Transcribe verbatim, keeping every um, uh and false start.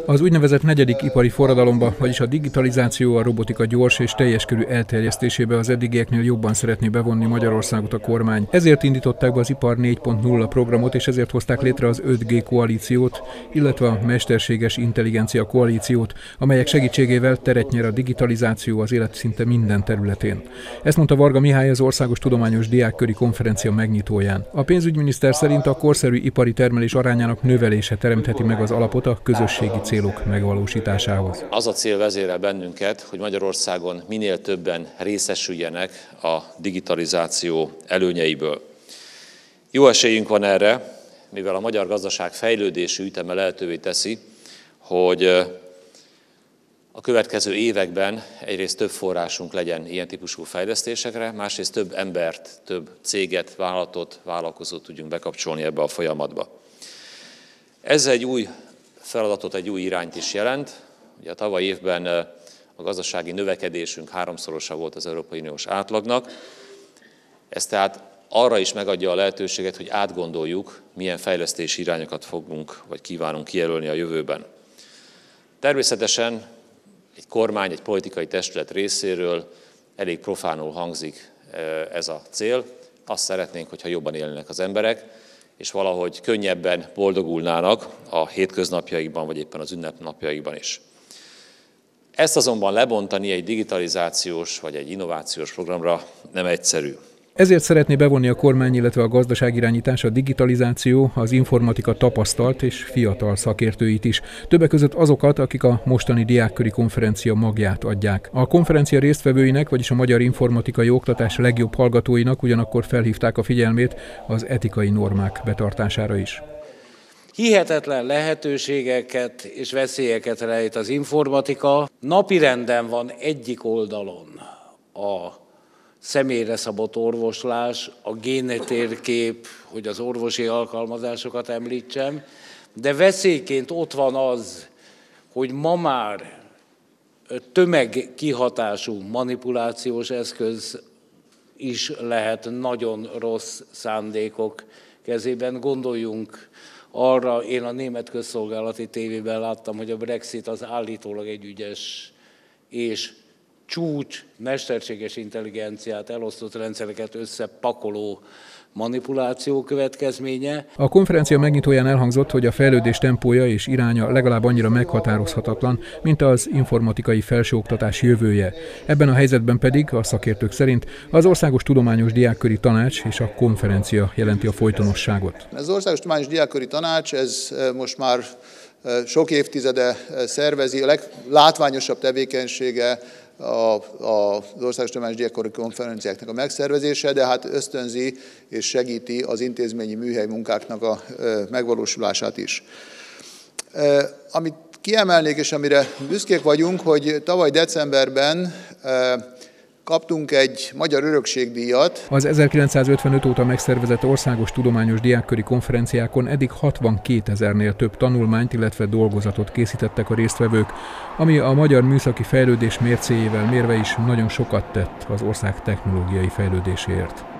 Az úgynevezett negyedik ipari forradalomba, vagyis a digitalizáció, a robotika gyors és teljes körű elterjesztésébe az eddigieknél jobban szeretné bevonni Magyarországot a kormány. Ezért indították be az Ipar négy pont nulla programot, és ezért hozták létre az öt G koalíciót, illetve a mesterséges intelligencia koalíciót, amelyek segítségével teret nyer a digitalizáció az élet szinte minden területén. Ezt mondta Varga Mihály az Országos Tudományos Diákköri Konferencia megnyitóján. A pénzügyminiszter szerint a korszerű ipari termelés arányának növelése teremtheti meg az alapot a közösségi célok megvalósításához. Az a cél vezérel bennünket, hogy Magyarországon minél többen részesüljenek a digitalizáció előnyeiből. Jó esélyünk van erre, mivel a magyar gazdaság fejlődési üteme lehetővé teszi, hogy a következő években egyrészt több forrásunk legyen ilyen típusú fejlesztésekre, másrészt több embert, több céget, vállalatot, vállalkozót tudjunk bekapcsolni ebbe a folyamatba. Ez egy új feladatot, egy új irányt is jelent. Ugye a tavalyi évben a gazdasági növekedésünk háromszorosa volt az Európai Uniós átlagnak. Ez tehát arra is megadja a lehetőséget, hogy átgondoljuk, milyen fejlesztési irányokat fogunk vagy kívánunk kijelölni a jövőben. Természetesen egy kormány, egy politikai testület részéről elég profánul hangzik ez a cél. Azt szeretnénk, hogyha jobban élnének az emberek, és valahogy könnyebben boldogulnának a hétköznapjaikban, vagy éppen az ünnepnapjaikban is. Ezt azonban lebontani egy digitalizációs vagy egy innovációs programra nem egyszerű. Ezért szeretné bevonni a kormány, illetve a gazdaságirányítás, a digitalizáció, az informatika tapasztalt és fiatal szakértőit is. Többek között azokat, akik a mostani diákköri konferencia magját adják. A konferencia résztvevőinek, vagyis a magyar informatikai oktatás legjobb hallgatóinak ugyanakkor felhívták a figyelmét az etikai normák betartására is. Hihetetlen lehetőségeket és veszélyeket rejt az informatika. Napirenden van egyik oldalon a személyre szabott orvoslás, a géntérkép, hogy az orvosi alkalmazásokat említsem, de veszélyként ott van az, hogy ma már tömegkihatású manipulációs eszköz is lehet nagyon rossz szándékok kezében. Gondoljunk arra, én a német közszolgálati tévében láttam, hogy a Brexit az állítólag egy ügyes és csúcs, mesterséges intelligenciát, elosztott rendszereket összepakoló manipuláció következménye. A konferencia megnyitóján elhangzott, hogy a fejlődés tempója és iránya legalább annyira meghatározhatatlan, mint az informatikai felsőoktatás jövője. Ebben a helyzetben pedig, a szakértők szerint, az Országos Tudományos Diákköri Tanács és a konferencia jelenti a folytonosságot. Az Országos Tudományos Diákköri Tanács, ez most már sok évtizede szervezi, a leglátványosabb tevékenysége A, a, az Országos Tudományos Diákköri Konferenciáknak a megszervezése, de hát ösztönzi és segíti az intézményi műhely munkáknak a megvalósulását is. Amit kiemelnék, és amire büszkék vagyunk, hogy tavaly decemberben kaptunk egy magyar örökségdíjat. Az ezerkilencszázötvenöt óta megszervezett Országos Tudományos Diákköri Konferenciákon eddig hatvankétezernél több tanulmányt, illetve dolgozatot készítettek a résztvevők, ami a magyar műszaki fejlődés mércéjével mérve is nagyon sokat tett az ország technológiai fejlődéséért.